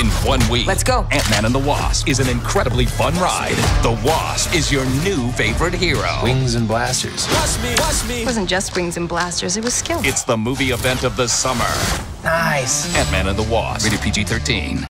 in 1 week. Let's go. Ant-Man and the Wasp is an incredibly fun ride. The Wasp is your new favorite hero. Wings and blasters. It wasn't just wings and blasters, it was skill. It's the movie event of the summer. Nice. Ant-Man and the Wasp. Rated PG-13.